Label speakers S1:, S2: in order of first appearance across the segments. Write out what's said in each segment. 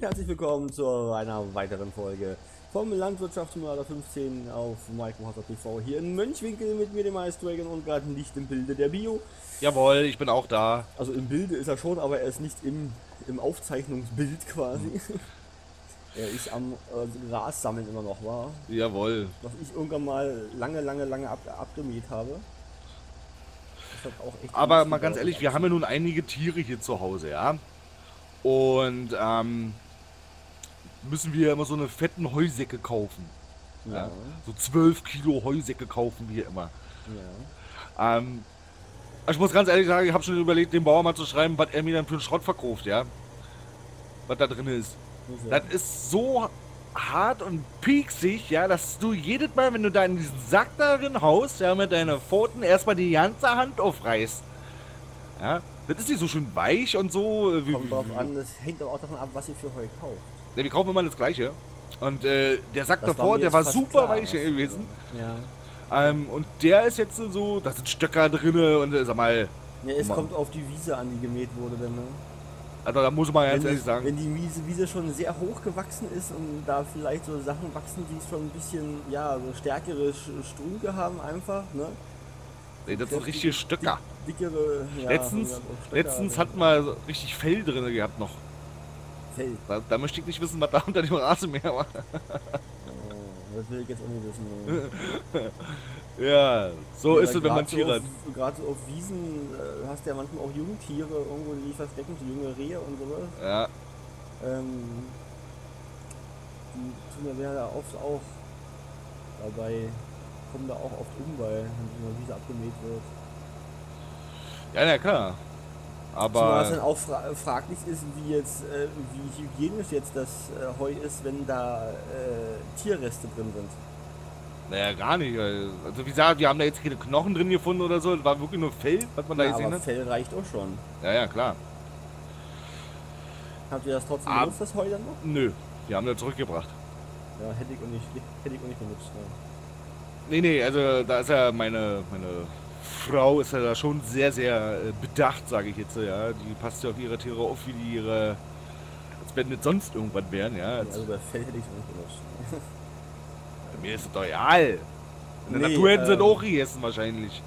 S1: herzlich willkommen zu einer weiteren Folge vom Landwirtschaftssimulator 15 auf Microhazard TV hier in Mönchwinkel mit mir, dem Ice Dragon, und gerade nicht im Bilde der Bio.
S2: Jawohl, ich bin auch da.
S1: Also im Bilde ist er schon, aber er ist nicht im Aufzeichnungsbild quasi. Er ist am Gras sammeln immer noch, war.
S2: Jawohl.
S1: Was ich irgendwann mal lange abgemäht habe. Das hat auch echt
S2: Aber mal ganz ehrlich, wir haben ja nun einige Tiere hier zu Hause, ja. Und müssen wir immer so eine fetten Heusäcke kaufen.
S1: Ja.
S2: So 12 Kilo Heusäcke kaufen wir immer.
S1: Ja.
S2: Ich muss ganz ehrlich sagen, ich habe schon überlegt, dem Bauer mal zu schreiben, was er mir dann für einen Schrott verkauft, ja. Was da drin ist.
S1: Ja.
S2: Das ist so hart und pieksig, ja, dass du jedes Mal, wenn du da in diesen Sack darin haust, ja, mit deinen Pfoten erstmal die ganze Hand aufreißt. Ja, das ist nicht so schön weich und so.
S1: Kommt drauf an, das hängt aber auch davon ab, was ihr für Heu kauft.
S2: Ja, wir kaufen immer das Gleiche. Und der Sack
S1: Das war
S2: davor,
S1: mir
S2: der
S1: jetzt
S2: war
S1: fast
S2: super
S1: klar,
S2: weich
S1: was-
S2: gewesen.
S1: Ja.
S2: Und der ist jetzt so, da sind Stöcker drinne und sag mal,
S1: Ja, es kommt auf die Wiese an, die gemäht wurde, denn, ne?
S2: also da muss man ganz
S1: Wenn,
S2: ehrlich sagen.
S1: wenn die Wiese schon sehr hoch gewachsen ist und da vielleicht so Sachen wachsen, die schon ein bisschen, ja, so stärkere Strünke haben einfach, ne?
S2: Nee, das sind richtige Stöcker.
S1: Dickere, ja,
S2: Letztens
S1: Stöcker,
S2: hatten wir so richtig Fell drin gehabt noch.
S1: Feld.
S2: Da möchte ich nicht wissen, was da unter dem Rasenmäher war.
S1: Oh, das will ich jetzt auch nicht wissen. Ne?
S2: Ja, so ist es, wenn man
S1: Gerade
S2: Tiere hat.
S1: Gerade so auf Wiesen hast du ja manchmal auch Jungtiere irgendwo, die verstecken, so junge Rehe und sowas.
S2: Ja,
S1: Die tun ja da oft auch dabei, kommen da auch oft weil die Wiese abgemäht wird.
S2: ja, na klar.
S1: Zumal es dann
S2: Aber
S1: auch fraglich ist, wie hygienisch jetzt das Heu ist, wenn da Tierreste drin sind.
S2: naja, gar nicht. Also wie gesagt, wir haben da jetzt keine Knochen drin gefunden oder so. Das war wirklich nur Fell, was man da
S1: Ja,
S2: gesehen
S1: aber
S2: hat.
S1: Fell reicht auch schon.
S2: Ja, ja, klar.
S1: Habt ihr das trotzdem
S2: Ah.
S1: benutzt, das Heu dann noch?
S2: Nö, die haben das zurückgebracht.
S1: Ja, hätte ich auch nicht benutzt. Ne.
S2: Nee, also da ist ja meine Frau ist ja da schon sehr, sehr bedacht, sage ich jetzt. Ja, die passt ja auf ihre Tiere auf, wie die ihre, als wenn nicht sonst irgendwas wären, ja.
S1: Also bei Fell hätte ich es nicht benutzt.
S2: Mir ist es doch egal. In der
S1: Nee,
S2: Natur hätten sie es auch gegessen wahrscheinlich.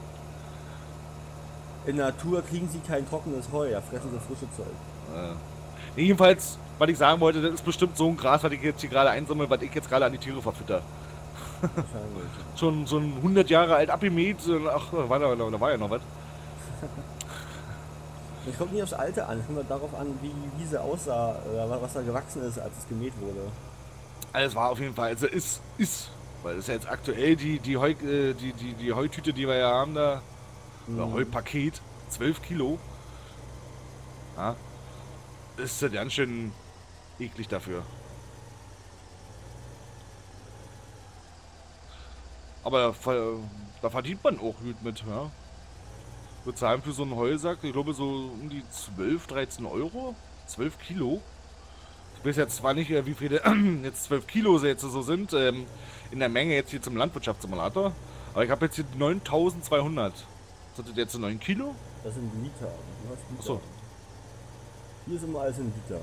S1: In der Natur kriegen sie kein trockenes Heu, da fressen sie frische Zeug.
S2: Nee, jedenfalls, was ich sagen wollte, das ist bestimmt so ein Gras, was ich jetzt hier gerade einsammle, was ich jetzt gerade an die Tiere verfütter.
S1: Wahrscheinlich.
S2: Schon 100 Jahre alt abgemäht. Ach, da war ja noch was.
S1: Es kommt nicht aufs Alter an, es kommt darauf an, wie die Wiese aussah oder was da gewachsen ist, als es gemäht wurde.
S2: Alles war auf jeden Fall, also ist, weil das ist ja jetzt aktuell die Heutüte, die wir ja haben da, oder Heupaket, 12 Kilo. Ja, ist ja ganz schön eklig dafür. Aber da verdient man auch gut mit, ja. Bezahlen für so einen Heusack, ich glaube so um die 12, 13 Euro. 12 Kilo. Ich weiß jetzt zwar nicht, wie viele jetzt 12 Kilo jetzt so sind, in der Menge jetzt hier zum Landwirtschaftssimulator. Aber ich habe jetzt hier 9200. Sind das jetzt so 9 Kilo?
S1: Das sind Liter. Du hast Liter.
S2: Achso.
S1: Hier sind wir alles in Liter.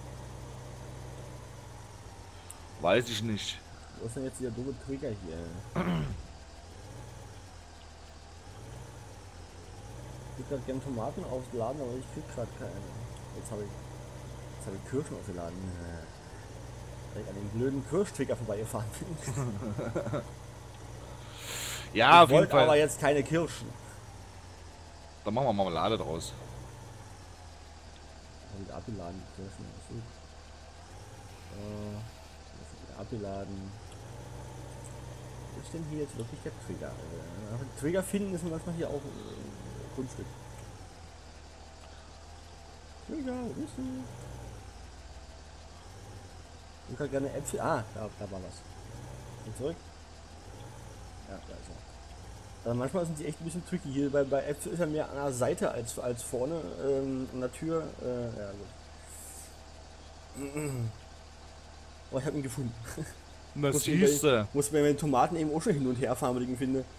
S2: Weiß ich nicht.
S1: Was ist denn jetzt dieser doofe Träger hier? Ich würde gerne Tomaten ausladen, aber ich krieg gerade keine. Jetzt habe ich Kirschen ausgeladen. Weil ich an den blöden Kirschträger vorbeigefahren bin.
S2: Ja, auf
S1: Ich
S2: jeden
S1: wollte aber
S2: Fall.
S1: jetzt keine Kirschen.
S2: Dann machen wir Marmelade draus.
S1: Habe ich abgeladen, die Kirschen. Achso. Das ist abgeladen. Was ist denn hier jetzt wirklich der Trigger? Also, Trigger finden ist manchmal hier auch Kunststück. Trigger, wo bist du? Ich kann gerne Äpfel. Ah, da war was. Und zurück. Ja, da ist er. Also manchmal sind sie echt ein bisschen tricky hier. Bei Äpfel ist er mehr an der Seite als vorne an der Tür. Ja, gut. Oh, ich habe ihn gefunden.
S2: Das siehste.
S1: Muss mir mit den Tomaten eben auch schon hin und her fahren, wenn ich ihn finde.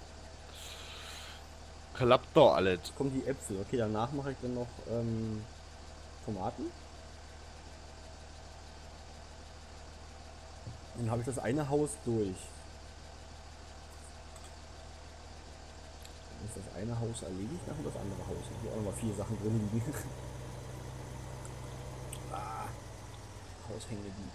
S2: Klappt doch alles.
S1: Kommen die Äpfel. Okay, danach mache ich dann noch Tomaten. Dann habe ich das eine Haus durch. Dann ist das eine Haus erledigt, nach das andere Haus. Hier auch nochmal 4 Sachen drin liegen. Haus hängen geblieben.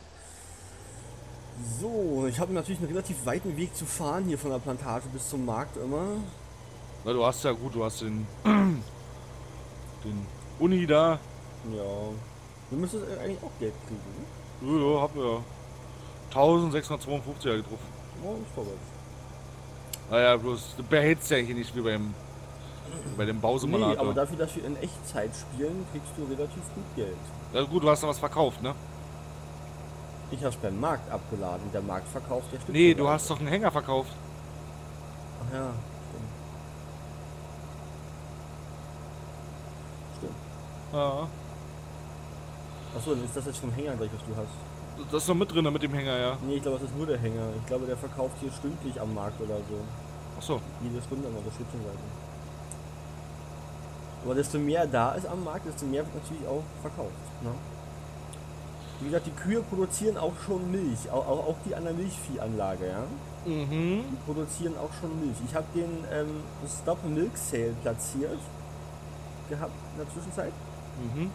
S1: So, ich habe natürlich einen relativ weiten Weg zu fahren hier von der Plantage bis zum Markt immer.
S2: Na, du hast ja gut, du hast den, den Uni da.
S1: Ja. Du müsstest eigentlich auch Geld kriegen, ne?
S2: Ja, hab ja 1652 getroffen.
S1: Oh, ist vorbei.
S2: Naja, bloß du behältst ja hier nicht wie bei dem
S1: Nee,
S2: Bausimulator.
S1: aber dafür, dass wir in Echtzeit spielen, kriegst du relativ gut Geld.
S2: Ja gut, du hast da was verkauft, ne?
S1: Ich hab's beim Markt abgeladen. Der Markt verkauft der Stück.
S2: Nee, du hast doch einen Hänger verkauft.
S1: Ach ja, stimmt.
S2: Ja.
S1: Achso, dann ist das jetzt vom Hänger gleich, was du hast.
S2: Das ist noch mit drin mit dem Hänger, ja.
S1: Nee, ich glaube, das ist nur der Hänger. Ich glaube, der verkauft hier stündlich am Markt oder so.
S2: Achso.
S1: Jede Stunde immer so Stückchenweise. Aber desto mehr da ist am Markt, desto mehr wird natürlich auch verkauft. Ne? Wie gesagt, die Kühe produzieren auch schon Milch. Auch die an der Milchviehanlage, ja.
S2: Mhm.
S1: Die produzieren auch schon Milch. Ich habe den Stop Milk Sale platziert gehabt in der Zwischenzeit.
S2: Mhm.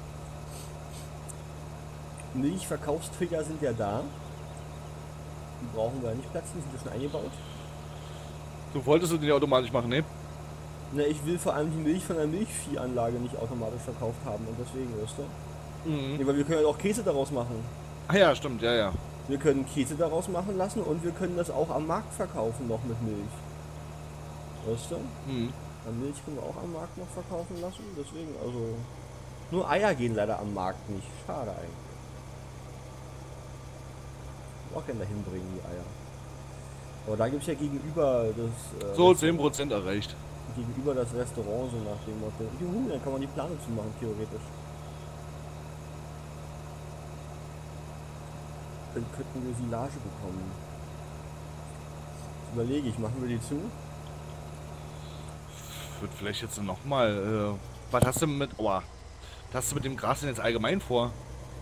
S1: Milchverkaufstrigger sind ja da. Die brauchen wir nicht platzieren, die sind ja schon eingebaut.
S2: Du wolltest den automatisch machen, ne?
S1: Na, ich will vor allem die Milch von der Milchviehanlage nicht automatisch verkauft haben und deswegen, weißt du?
S2: Mhm.
S1: Nee, weil wir können ja auch Käse daraus machen.
S2: Ah ja, stimmt, ja, ja.
S1: Wir können Käse daraus machen lassen und wir können das auch am Markt verkaufen noch mit Milch. Weißt du?
S2: Mhm.
S1: Milch können wir auch am Markt noch verkaufen lassen, deswegen, also... Nur Eier gehen leider am Markt nicht. Schade eigentlich. Auch gerne dahin bringen, die Eier. Aber da gibt es ja gegenüber das...
S2: So 10% erreicht.
S1: Gegenüber das Restaurant, so nach dem Motto. Juhu, dann kann man die Plane zumachen, theoretisch. Dann könnten wir Silage bekommen. Jetzt überlege ich, machen wir die zu?
S2: Wird vielleicht jetzt nochmal. Was hast du mit. Aua. Was hast du mit dem Gras denn jetzt allgemein vor?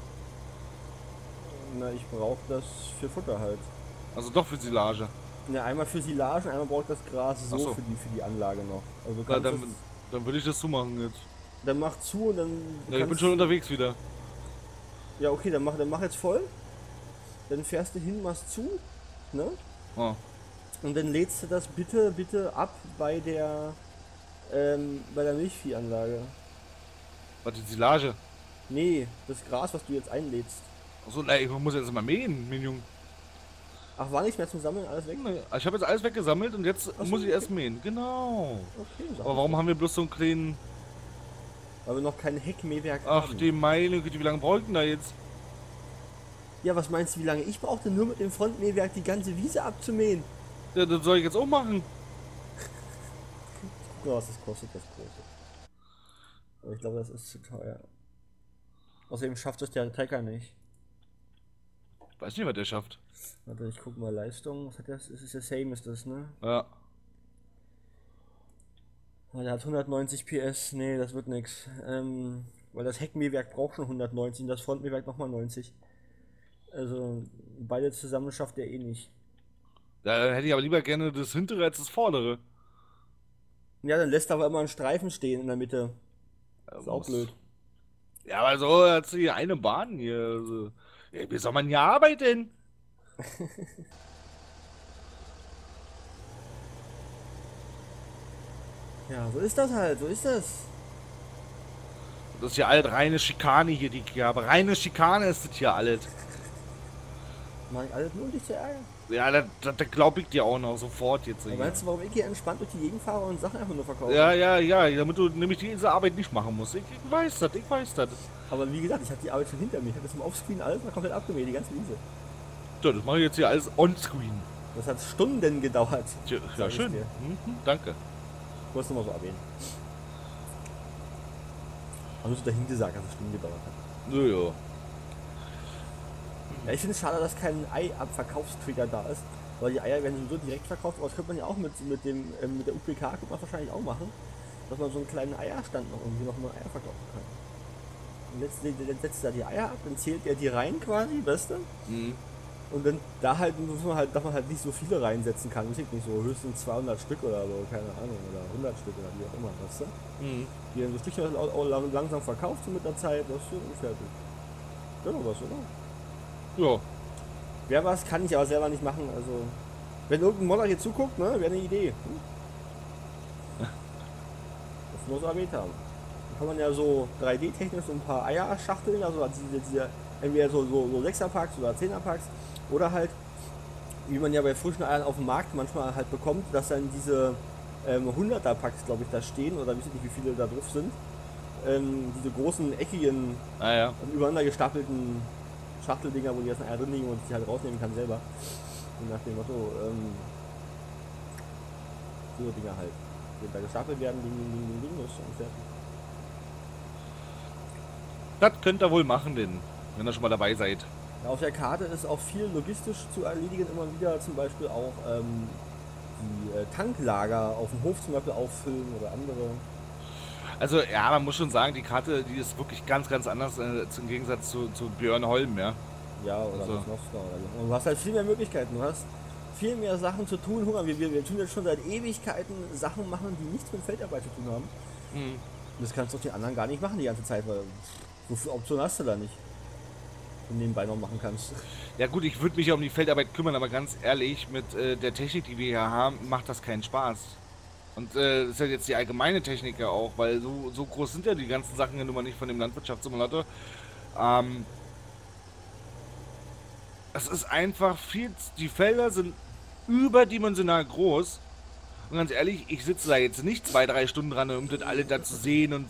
S1: Na, ich brauche das für Futter halt.
S2: Also doch für Silage.
S1: Ja, einmal für Silage, einmal brauche ich das Gras so,
S2: Ach so.
S1: für die Anlage noch. Also
S2: Ja,
S1: kannst
S2: dann würde ich das zumachen jetzt.
S1: dann mach zu und dann.
S2: Ja, ich bin schon unterwegs wieder.
S1: Ja, okay, dann mach jetzt voll. Dann fährst du hin, machst zu, ne?
S2: Oh.
S1: Und dann lädst du das bitte ab bei der Milchviehanlage.
S2: Was, die Silage?
S1: Nee, das Gras, was du jetzt einlädst.
S2: Achso, nein, ich muss jetzt mal mähen, mein Junge.
S1: Ach, war nichts mehr zum Sammeln, alles weg?
S2: Ich habe jetzt alles weggesammelt und jetzt
S1: Ach so,
S2: muss ich
S1: okay.
S2: erst mähen. Genau.
S1: Okay, sag
S2: Aber warum haben wir bloß so einen kleinen...
S1: Weil wir noch kein Heckmähwerk
S2: Ach,
S1: haben.
S2: die meine Güte, wie lange braucht denn da jetzt?
S1: Ja, was meinst du, wie lange ich brauchte, nur mit dem Frontmähwerk die ganze Wiese abzumähen?
S2: Ja, das soll ich jetzt auch machen.
S1: Guck mal, was das kostet, das große. Aber ich glaube, das ist zu teuer. Außerdem schafft es der Trecker nicht.
S2: Weiß nicht, was der schafft.
S1: Warte, ich guck mal Leistung. Was hat das? Es ist ja same, ist das, ne?
S2: Ja.
S1: Oh, der hat 190 PS. Nee, das wird nix. Weil das Heckmähwerk braucht schon 190 und das Frontmähwerk nochmal 90. Also, beide zusammen schafft er eh nicht.
S2: Da hätte ich aber lieber gerne das hintere als das vordere.
S1: Ja, dann lässt er aber immer einen Streifen stehen in der Mitte. Das ist auch blöd.
S2: Ja, aber so hat sie hier eine Bahn hier. Also, ja, wie soll man hier arbeiten?
S1: Ja, so ist das halt, so ist das.
S2: Das ist ja alles reine Schikane hier, die ich hier habe. Reine Schikane ist das hier alles.
S1: Mach ich alles nur, um dich zu ärgern.
S2: Ja, das glaube ich dir auch noch sofort jetzt.
S1: Aber
S2: Hier.
S1: meinst du, warum ich hier entspannt durch die Gegend fahre und Sachen einfach nur verkaufe?
S2: Ja, damit du nämlich diese Arbeit nicht machen musst. Ich weiß das.
S1: Aber wie gesagt, ich habe die Arbeit schon hinter mir. Ich habe das im Offscreen alles mal komplett abgemäht, die ganze Wiese.
S2: So, das mache ich jetzt hier alles onscreen.
S1: Das hat Stunden gedauert.
S2: Ja,
S1: Sag ich
S2: schön.
S1: dir.
S2: Danke.
S1: Ich wollte es nur mal so erwähnen. Haben du dahin gesagt, dass es Stunden gedauert hat?
S2: Ja.
S1: Ja, ich finde es schade, dass kein Ei-Abverkaufstrigger da ist. Weil die Eier werden so direkt verkauft. Aber das könnte man ja auch mit der UPK könnte man wahrscheinlich auch machen. Dass man so einen kleinen Eierstand noch irgendwie noch mal Eier verkaufen kann. Und dann setzt er die Eier ab, dann zählt er die rein quasi, weißt du?
S2: Mhm.
S1: Und dann da halt, darf man halt nicht so viele reinsetzen kann. Ich nicht so höchstens 200 Stück oder so, keine Ahnung, oder 100 Stück oder wie auch immer, weißt du?
S2: Mhm.
S1: Die dann so Stückchen auch langsam verkauft so mit der Zeit, das ist ungefähr gut. Ja, was, oder?
S2: Ja.
S1: Wer was, kann ich aber selber nicht machen, also... Wenn irgendein Modder hier zuguckt, ne, wäre eine Idee. Das muss er erwähnt haben. Dann kann man ja so 3D-technisch so ein paar Eier schachteln, also diese entweder so 6er-Packs oder 10er-Packs, oder halt, wie man ja bei frischen Eiern auf dem Markt manchmal halt bekommt, dass dann diese 100er-Packs, glaube ich, da stehen, oder ich weiß nicht, wie viele da drauf sind. Diese großen, eckigen, übereinander gestapelten Schachteldinger, wo die ganzen Eier drin liegen und die halt rausnehmen kann selber. Und nach dem Motto, so Dinger halt. Die da gestapelt werden, Ding, das ist fertig.
S2: Das könnt ihr wohl machen, denn, wenn ihr schon mal dabei seid.
S1: Ja, auf der Karte ist auch viel logistisch zu erledigen, immer wieder zum Beispiel auch die Tanklager auf dem Hof zum Beispiel auffüllen oder andere.
S2: Also ja, man muss schon sagen, die Karte, die ist wirklich ganz, ganz anders im Gegensatz zu Björn Holm, ja.
S1: Ja, oder
S2: also.
S1: Sosnowska oder so. Und du hast halt viel mehr Möglichkeiten, du hast viel mehr Sachen zu tun. Guck mal, wir tun jetzt schon seit Ewigkeiten Sachen machen, die nichts mit Feldarbeit zu tun haben.
S2: Mhm.
S1: Und das kannst du auf den anderen gar nicht machen die ganze Zeit, weil so viele Optionen hast du da nicht. Die du nebenbei noch machen kannst.
S2: Ja gut, ich würde mich ja um die Feldarbeit kümmern, aber ganz ehrlich, mit der Technik, die wir hier haben, macht das keinen Spaß. Und das ist ja jetzt die allgemeine Technik ja auch, weil so groß sind ja die ganzen Sachen ja nun mal nicht von dem Landwirtschaftssimulator. Es ist einfach viel, die Felder sind überdimensional groß. Und ganz ehrlich, ich sitze da jetzt nicht 2-3 Stunden dran, um das alle da zu sehen und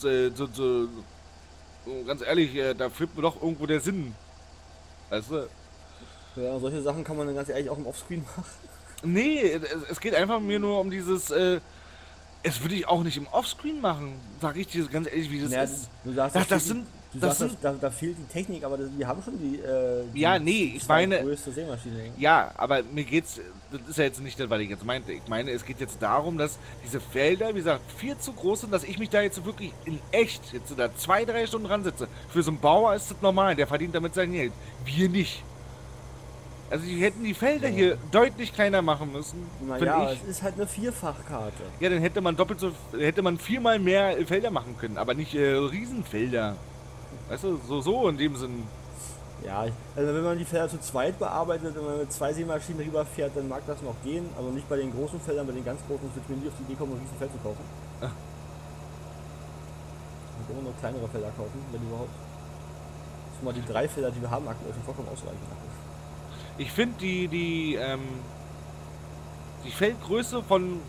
S2: ganz ehrlich, da fehlt mir doch irgendwo der Sinn. Weißt du?
S1: Ja, solche Sachen kann man dann ganz ehrlich auch im Offscreen machen.
S2: Nee, es geht einfach mir nur um dieses, es würde ich auch nicht im Offscreen machen, sag ich dir ganz ehrlich, wie das
S1: Naja,
S2: ist.
S1: du sagst, da fehlt die Technik, aber wir haben schon die
S2: ja, nee, ich meine,
S1: größte Sämaschine.
S2: ja, aber mir geht's, das ist ja jetzt nicht das, was ich jetzt meinte. Ich meine, es geht jetzt darum, dass diese Felder, wie gesagt, viel zu groß sind, dass ich mich da jetzt wirklich in echt jetzt da 2-3 Stunden dran sitze. Für so einen Bauer ist das normal, der verdient damit sein Geld. Wir nicht. Also die hätten die Felder hier deutlich kleiner machen müssen.
S1: Naja, es ist halt eine Vierfachkarte.
S2: Ja, dann hätte man doppelt so, hätte man 4-mal mehr Felder machen können, aber nicht Riesenfelder. Weißt du, so in dem Sinn.
S1: Ja, also wenn man die Felder zu zweit bearbeitet, wenn man mit 2 Sämaschinen rüberfährt, dann mag das noch gehen, aber nicht bei den großen Feldern, bei den ganz großen würde ich mir nie auf die Idee kommen, ein Riesenfeld zu kaufen.
S2: Ah.
S1: Ich würde immer noch kleinere Felder kaufen, wenn überhaupt. Schon mal die 3 Felder, die wir haben, aktuell schon vollkommen ausreichend.
S2: Ich finde die Feldgröße von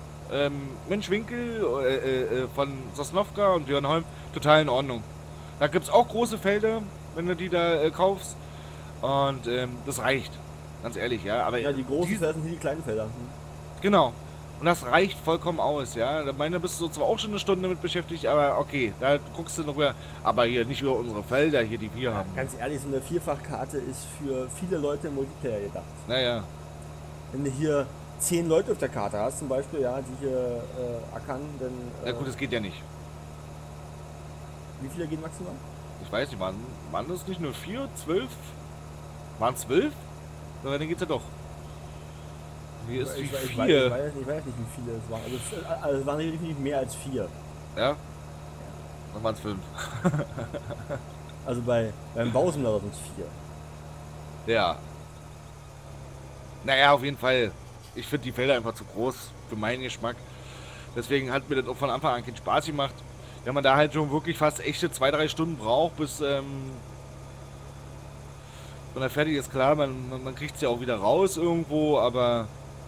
S2: Mönchwinkel, von Sosnowka und Björn Holm total in Ordnung. Da gibt es auch große Felder, wenn du die da kaufst. Und das reicht. Ganz ehrlich, ja. Aber
S1: ja, die großen Felder sind hier die kleinen Felder.
S2: Genau. Und das reicht vollkommen aus, ja. Da meine, bist du zwar auch schon eine Stunde damit beschäftigt, aber okay, da guckst du noch mehr. Aber hier nicht über unsere Felder hier, die wir haben.
S1: Ganz ehrlich, so eine Vierfachkarte ist für viele Leute im Multiplayer gedacht.
S2: Naja.
S1: Wenn du hier 10 Leute auf der Karte hast, zum Beispiel, ja, die hier ackern, dann.
S2: Ja gut, das geht ja nicht.
S1: Wie viele gehen maximal?
S2: Ich weiß nicht, waren das nicht nur 4, 12? Waren 12? Aber dann geht's ja doch. Hier ist wie 4.
S1: Ich weiß nicht, wie viele es waren. Also es waren definitiv mehr als 4.
S2: Ja? Dann waren es 5.
S1: Also beim Bausimulator sind es 4.
S2: Ja. Naja, auf jeden Fall. Ich finde die Felder einfach zu groß für meinen Geschmack. Deswegen hat mir das auch von Anfang an keinen Spaß gemacht. Wenn man da halt schon wirklich fast echte 2-3 Stunden braucht, bis man da fertig ist, klar, man kriegt es ja auch wieder raus irgendwo, aber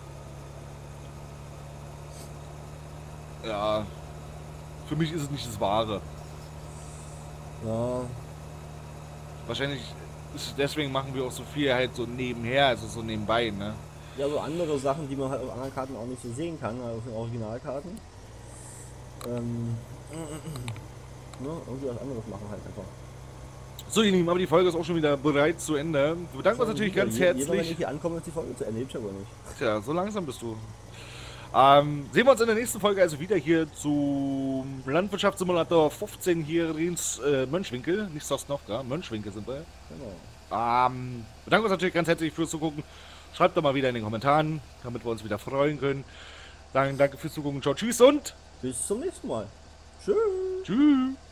S2: ja, für mich ist es nicht das Wahre.
S1: Ja.
S2: Wahrscheinlich deswegen machen wir auch so viel halt so nebenher, also so nebenbei, ne?
S1: Ja, so andere Sachen, die man halt auf anderen Karten auch nicht so sehen kann, auf den Originalkarten. Ne, irgendwie was anderes machen halt einfach.
S2: So, ihr Lieben, aber die Folge ist auch schon wieder bereits zu Ende. Wir bedanken uns natürlich ganz herzlich.
S1: Wenn ich hier ankomme, ist die Folge zu Ende, ich aber nicht.
S2: Tja, so langsam bist du. Sehen wir uns in der nächsten Folge also wieder hier zum Landwirtschaftssimulator 15 hier in Mönchwinkel, nicht Sosnowka, Mönchwinkel sind wir.
S1: Genau.
S2: Bedanke uns natürlich ganz herzlich fürs Zugucken. Schreibt doch mal wieder in den Kommentaren, damit wir uns wieder freuen können. Dann danke fürs Zugucken. Ciao, tschüss und
S1: Bis zum nächsten Mal. Tschüss.
S2: tschüss.